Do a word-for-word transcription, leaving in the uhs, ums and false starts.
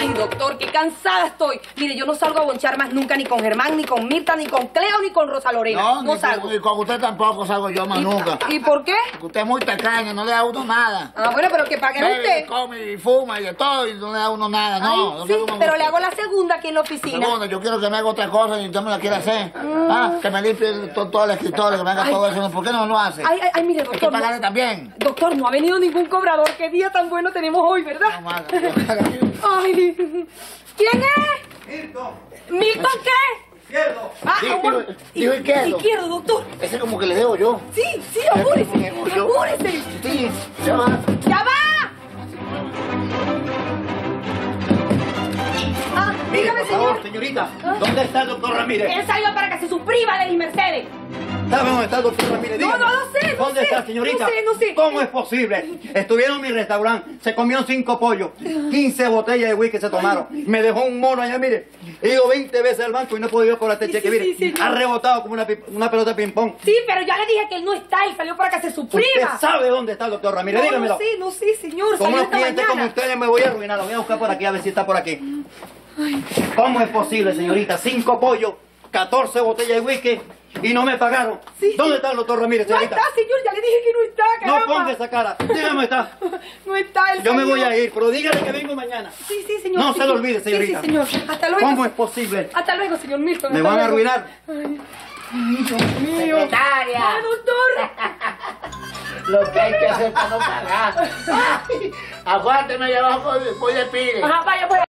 Ay, doctor, qué cansada estoy. Mire, yo no salgo a bonchar más nunca, ni con Germán, ni con Mirta, ni con Cleo, ni con Rosa Lorena. No, No ni salgo. con, ni con usted tampoco salgo yo más ¿Y, nunca. ¿Y por qué? Porque usted es muy tacaña, no le da a uno nada. Ah, bueno, pero que pague Bebe, usted. come y fuma y de todo y no le da a uno nada. No, Ay, no sí, sé cómo pero me- le hago la segunda aquí en la oficina. Segunda, yo quiero que me haga otra cosa y usted me la quiere hacer. Ah, que me limpie to- todo el escritorio, que me haga Ay. todo eso. ¿Por qué no lo hace? Ay, ay, ay, mire, Hay que doctor. pagarle no- también. Doctor, no ha venido ningún cobrador. Qué día tan bueno tenemos hoy, No, ¿verdad? mano, Ay, ¿quién es? Milton, ¿Milton qué? izquierdo. Ah, Sí, ¿cómo? dijo- dijo izquierdo. Izquierdo, doctor. Ese como que le debo yo. Sí, sí, apúrese, Yo- apúrese. Sí, ya va. ¡Ya va! Ah, Mire, dígame, por favor, señor. señorita, ¿Ah? ¿dónde está el doctor Ramírez? Él salió para que se suscriba, Lady Mercedes. ¿Sabe dónde está el doctor Ramírez? No, Dígame. no lo sé, no ¿Dónde sé, está, señorita? no sé, no sé. ¿Cómo es posible? Estuvieron en mi restaurante, se comieron cinco pollos, quince botellas de whisky se tomaron. Me dejó un mono allá, mire. He ido veinte veces al banco y no he podido cobrar este Sí, cheque, sí, mire. sí, señor. Ha rebotado como una, pi- una pelota de ping-pong. Sí, pero ya le dije que él no está y salió para que se ¿Usted suscriba. sabe dónde está el doctor Ramírez? No, Dígamelo. no sé, no sé, señor. Con Salió unos esta clientes como mañana. ustedes me voy a arruinar. Lo voy a buscar por aquí a ver si está por aquí. ¿Cómo es posible, señorita? Cinco pollos, catorce botellas de whisky y no me pagaron. Sí, ¿Dónde sí. está el doctor Ramírez, No señorita? está, señor, ya le dije que no está, No caramba. ponga esa cara. Dígame, está. No está, él Yo me salió. voy a ir, pero dígale que vengo mañana. Sí, sí, señor. No sí, se lo sí. olvide, señorita. Sí, sí, señor. Hasta luego. ¿Cómo es posible? Hasta luego, señor Milton. Me hasta van a luego. arruinar. Ay, Dios mío. Secretaria. Ah, doctor. Lo que hay que hacer para no pagar. Ay, aguánteme allá abajo, voy de pide. Ajá, vaya, pues.